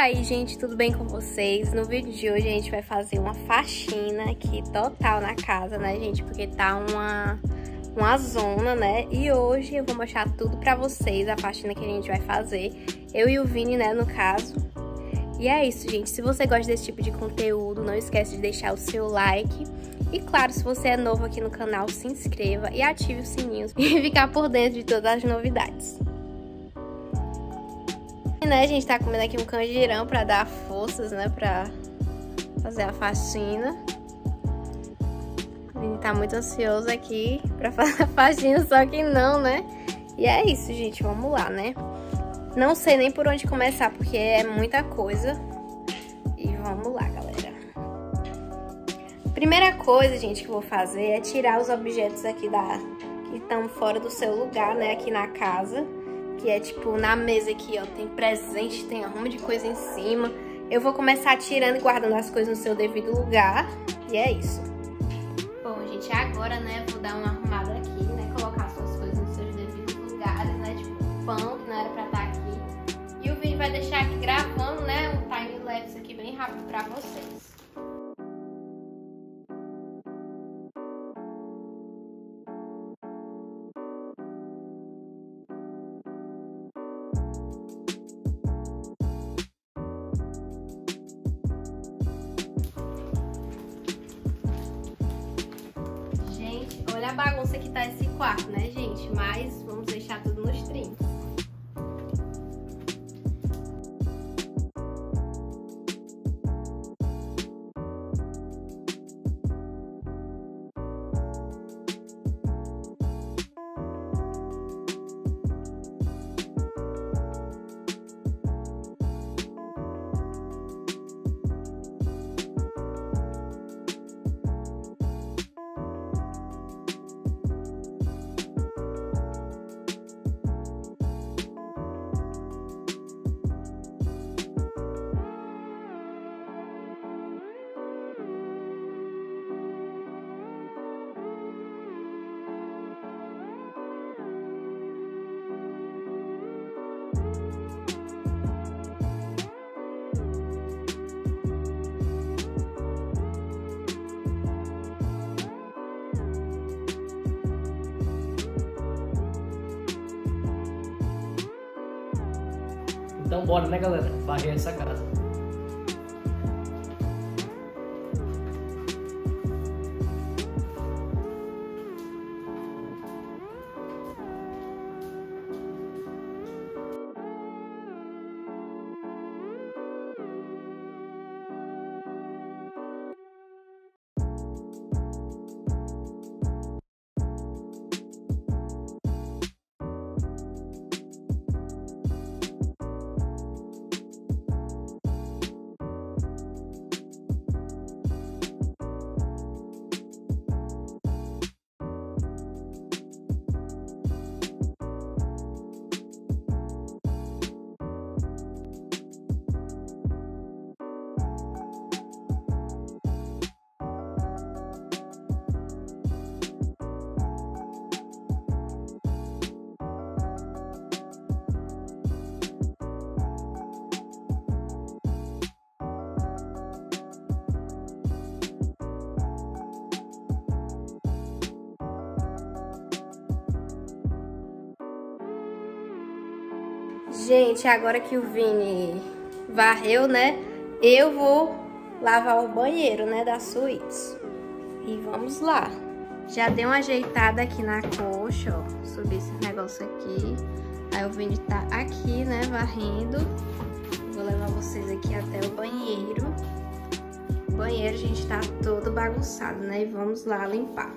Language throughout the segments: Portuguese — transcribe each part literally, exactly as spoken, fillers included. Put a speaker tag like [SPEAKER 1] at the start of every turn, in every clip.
[SPEAKER 1] aí, gente, tudo bem com vocês? No vídeo de hoje a gente vai fazer uma faxina aqui total na casa, né, gente? Porque tá uma, uma zona, né? E hoje eu vou mostrar tudo pra vocês, a faxina que a gente vai fazer. Eu e o Vini, né, no caso. E é isso, gente. Se você gosta desse tipo de conteúdo, não esquece de deixar o seu like. E claro, se você é novo aqui no canal, se inscreva e ative o sininho e ficar por dentro de todas as novidades. Né, a gente tá comendo aqui um canjirão pra dar forças, né, pra fazer a faxina. A gente tá muito ansioso aqui pra fazer a faxina, só que não, né? E é isso, gente, vamos lá, né? Não sei nem por onde começar, porque é muita coisa. E vamos lá, galera. Primeira coisa, gente, que eu vou fazer é tirar os objetos aqui da que estão fora do seu lugar, né, aqui na casa. Que é tipo, na mesa aqui, ó, tem presente, tem arrumo de coisa em cima. Eu vou começar tirando e guardando as coisas no seu devido lugar. E é isso. Bom, gente, agora, né, vou dar uma arrumada aqui, né, colocar as suas coisas nos seus devidos lugares, né, tipo, o pão, que não era pra estar aqui. E o Vini vai deixar aqui gravando, né, um time-lapse aqui bem rápido pra vocês. Olha a bagunça que tá esse quarto, né, gente? Mas vamos deixar tudo nos trinques.
[SPEAKER 2] Então bora, né, galera? Varrer essa casa.
[SPEAKER 1] Gente, agora que o Vini varreu, né, eu vou lavar o banheiro, né, da suíte. E vamos lá. Já dei uma ajeitada aqui na coxa, ó, subi esse negócio aqui. Aí o Vini tá aqui, né, varrendo. Vou levar vocês aqui até o banheiro. O banheiro, gente, tá todo bagunçado, né, e vamos lá limpar.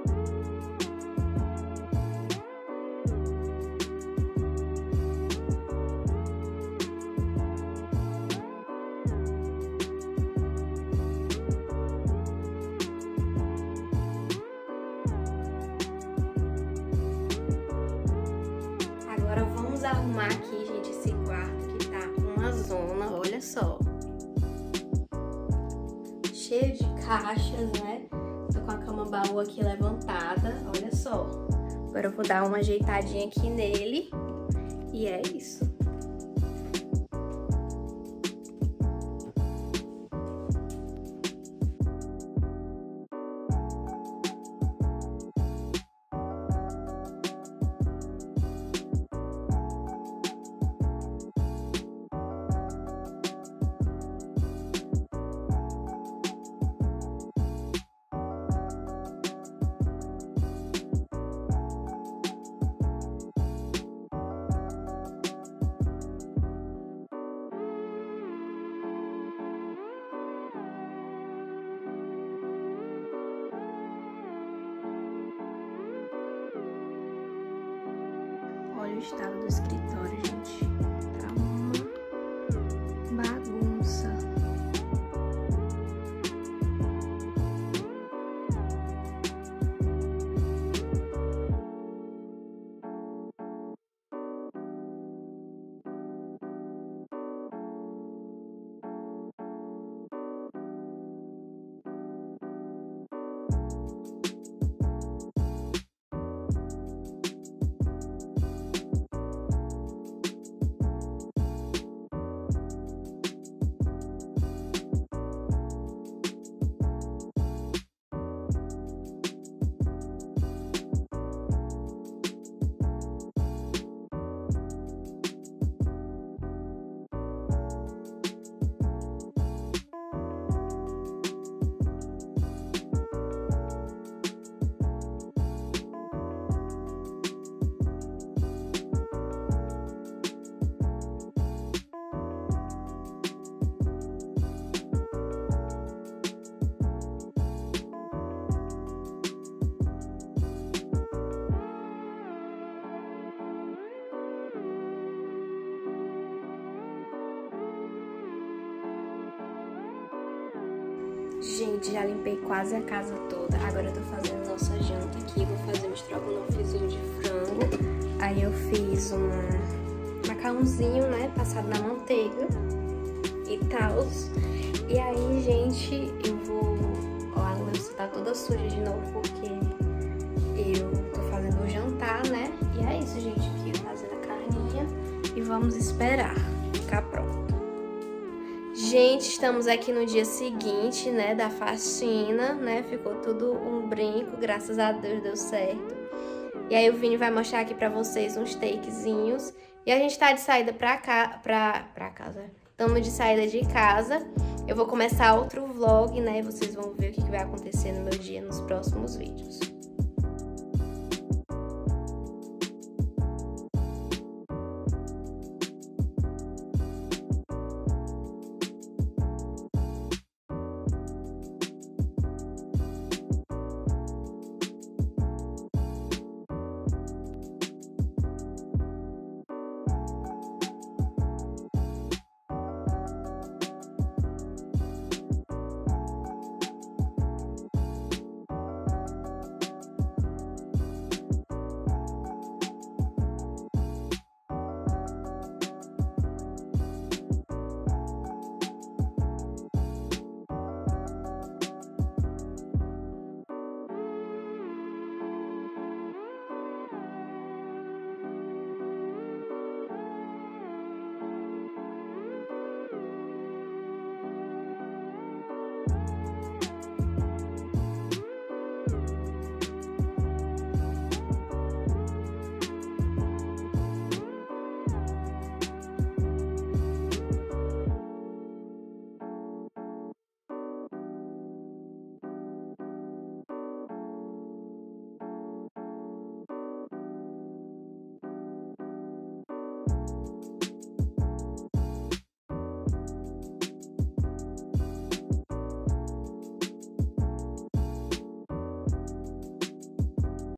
[SPEAKER 1] Agora vamos arrumar aqui, gente, esse quarto que tá uma zona, olha só. Cheio de caixas, né? Tô com a cama baú aqui levantada, olha só. Agora eu vou dar uma ajeitadinha aqui nele e é isso. Olha o estado do escritório, gente. Tá uma bagunça. Gente, já limpei quase a casa toda. Agora eu tô fazendo nossa janta aqui. Vou fazer um estrogonofezinho de frango. Aí eu fiz um macarrãozinho, né, passado na manteiga e tal. E aí, gente, eu vou... Ó, a louça tá toda suja de novo porque eu tô fazendo o jantar, né? E é isso, gente, aqui eu fazendo a carninha e vamos esperar ficar pronto. Gente, estamos aqui no dia seguinte, né, da faxina, né, ficou tudo um brinco, graças a Deus deu certo. E aí o Vini vai mostrar aqui pra vocês uns takezinhos. E a gente tá de saída pra cá, pra, pra casa, estamos de saída de casa. Eu vou começar outro vlog, né, e vocês vão ver o que vai acontecer no meu dia nos próximos vídeos.